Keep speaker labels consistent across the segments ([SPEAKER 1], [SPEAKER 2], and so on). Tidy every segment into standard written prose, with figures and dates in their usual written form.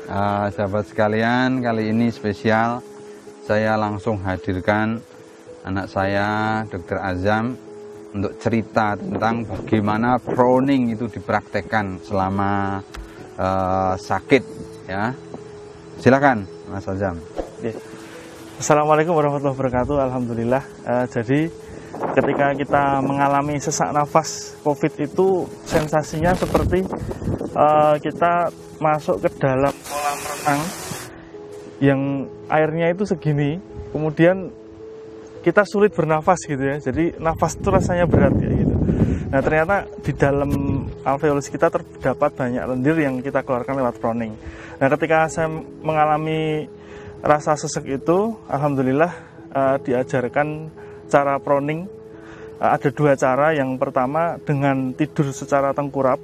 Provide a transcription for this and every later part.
[SPEAKER 1] Sahabat sekalian, kali ini spesial. Saya langsung hadirkan anak saya, Dr. Azam, untuk cerita tentang bagaimana proning itu dipraktekkan selama sakit. Ya, silakan, Mas Azam.
[SPEAKER 2] Assalamualaikum warahmatullahi wabarakatuh. Alhamdulillah. Jadi ketika kita mengalami sesak nafas COVID itu sensasinya seperti kita masuk ke dalam kolam renang yang airnya itu segini, kemudian kita sulit bernafas gitu ya. Jadi nafas itu rasanya berat ya gitu. Nah ternyata di dalam alveolus kita terdapat banyak lendir yang kita keluarkan lewat proning. Nah ketika saya mengalami rasa sesek itu, alhamdulillah diajarkan cara proning. Ada dua cara. Yang pertama dengan tidur secara tengkurap.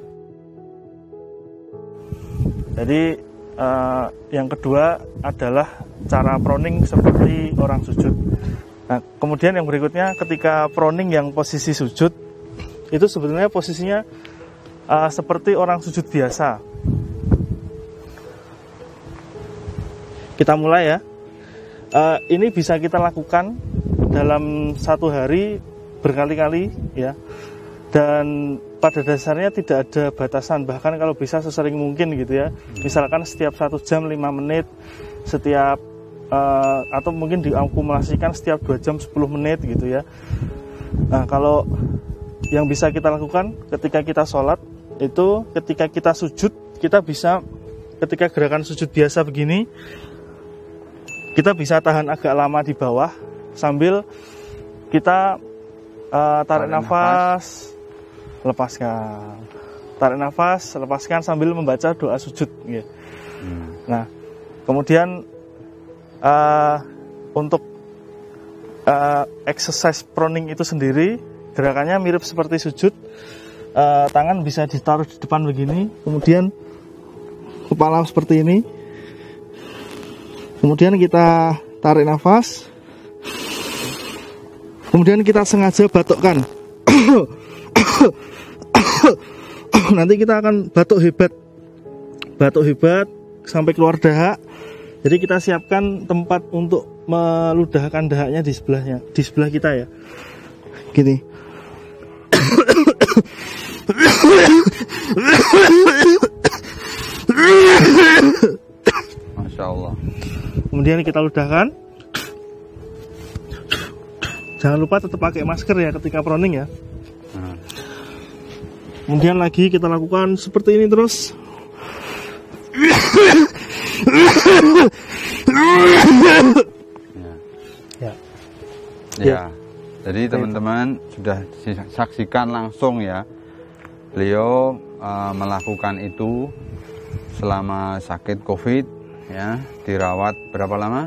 [SPEAKER 2] Jadi yang kedua adalah cara proning seperti orang sujud. Nah, kemudian yang berikutnya ketika proning yang posisi sujud itu sebetulnya posisinya seperti orang sujud biasa. Kita mulai ya. Ini bisa kita lakukan dalam satu hari berkali-kali ya. Dan pada dasarnya tidak ada batasan, bahkan kalau bisa sesering mungkin gitu ya. Misalkan setiap 1 jam 5 menit, setiap atau mungkin diakumulasikan setiap 2 jam 10 menit gitu ya. Nah kalau yang bisa kita lakukan ketika kita sholat itu, ketika kita sujud, kita bisa ketika gerakan sujud biasa begini, kita bisa tahan agak lama di bawah sambil kita tarik nafas, lepaskan, tarik nafas, lepaskan sambil membaca doa sujud. Ya. Nah, kemudian untuk exercise proning itu sendiri gerakannya mirip seperti sujud. Tangan bisa ditaruh di depan begini, kemudian kepala seperti ini, kemudian kita tarik nafas, kemudian kita sengaja batukkan. Nanti kita akan batuk hebat sampai keluar dahak. Jadi kita siapkan tempat untuk meludahkan dahaknya di sebelah kita ya. Gini.
[SPEAKER 1] Masya Allah.
[SPEAKER 2] Kemudian kita ludahkan. Jangan lupa tetap pakai masker ya ketika proning ya. Kemudian lagi kita lakukan seperti ini terus.
[SPEAKER 1] Ya. Jadi teman-teman sudah saksikan langsung ya. Beliau melakukan itu selama sakit COVID ya, dirawat berapa lama?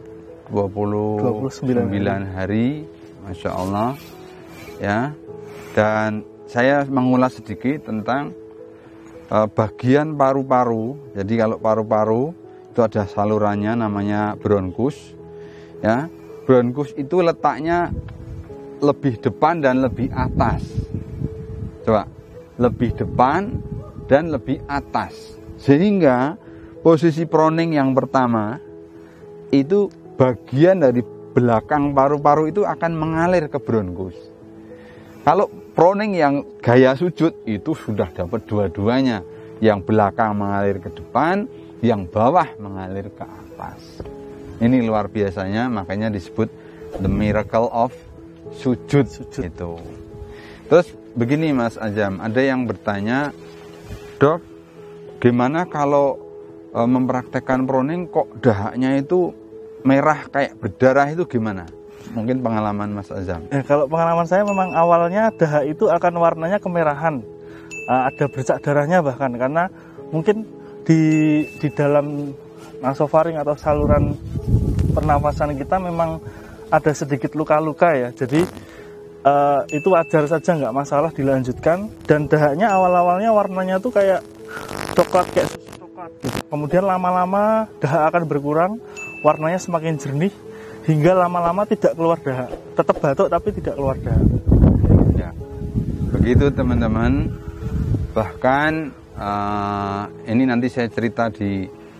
[SPEAKER 1] 29 hari. Masya Allah ya. Dan saya mengulas sedikit tentang bagian paru-paru. Jadi kalau paru-paru itu ada salurannya namanya bronkus ya. Bronkus itu letaknya lebih depan dan lebih atas. Coba, lebih depan dan lebih atas. Sehingga posisi proning yang pertama itu bagian dari belakang paru-paru itu akan mengalir ke bronkus. Kalau proning yang gaya sujud itu sudah dapat dua-duanya. Yang belakang mengalir ke depan, yang bawah mengalir ke atas. Ini luar biasanya, makanya disebut the miracle of sujud. Itu. Terus begini Mas Azam, ada yang bertanya, Dok, gimana kalau mempraktekkan proning kok dahaknya itu merah kayak berdarah, itu gimana? Mungkin pengalaman Mas Azam.
[SPEAKER 2] Kalau pengalaman saya memang awalnya dahak itu akan warnanya kemerahan, ada bercak darahnya bahkan, karena mungkin di dalam nasofaring atau saluran pernafasan kita memang ada sedikit luka-luka ya. Jadi itu wajar saja, nggak masalah dilanjutkan. Dan dahaknya awal-awalnya warnanya tuh kayak coklat, kayak susu coklat. Kemudian lama-lama dahak akan berkurang, warnanya semakin jernih, hingga lama-lama tidak keluar dahak. Tetap batuk tapi tidak keluar dahak.
[SPEAKER 1] Ya. Begitu teman-teman. Bahkan ini nanti saya cerita di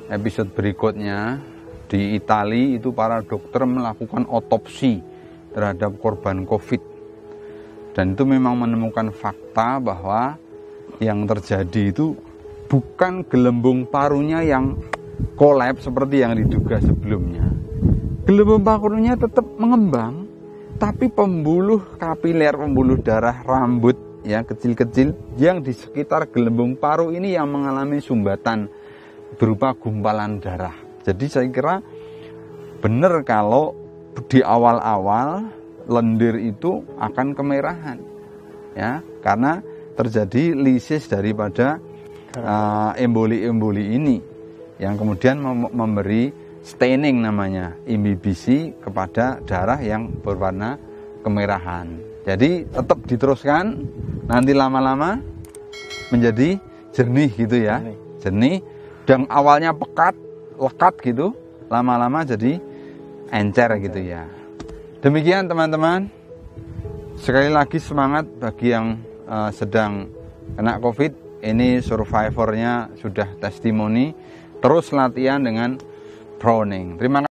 [SPEAKER 1] episode berikutnya di Italia itu para dokter melakukan otopsi terhadap korban COVID. Dan itu memang menemukan fakta bahwa yang terjadi itu bukan gelembung parunya yang kolaps seperti yang diduga sebelumnya. Gelembung parunya tetap mengembang, tapi pembuluh kapiler, pembuluh darah rambut ya kecil-kecil yang di sekitar gelembung paru ini yang mengalami sumbatan berupa gumpalan darah. Jadi saya kira benar kalau di awal-awal lendir itu akan kemerahan, ya, karena terjadi lisis daripada emboli-emboli ini, yang kemudian memberi staining namanya, imbibisi kepada darah yang berwarna kemerahan. Jadi tetap diteruskan, nanti lama-lama menjadi jernih gitu ya, jernih, dan awalnya pekat, lekat gitu, lama-lama jadi encer gitu ya. Demikian teman-teman, sekali lagi semangat bagi yang sedang kena COVID. Ini survivornya sudah testimoni, terus latihan dengan Browning. Terima kasih.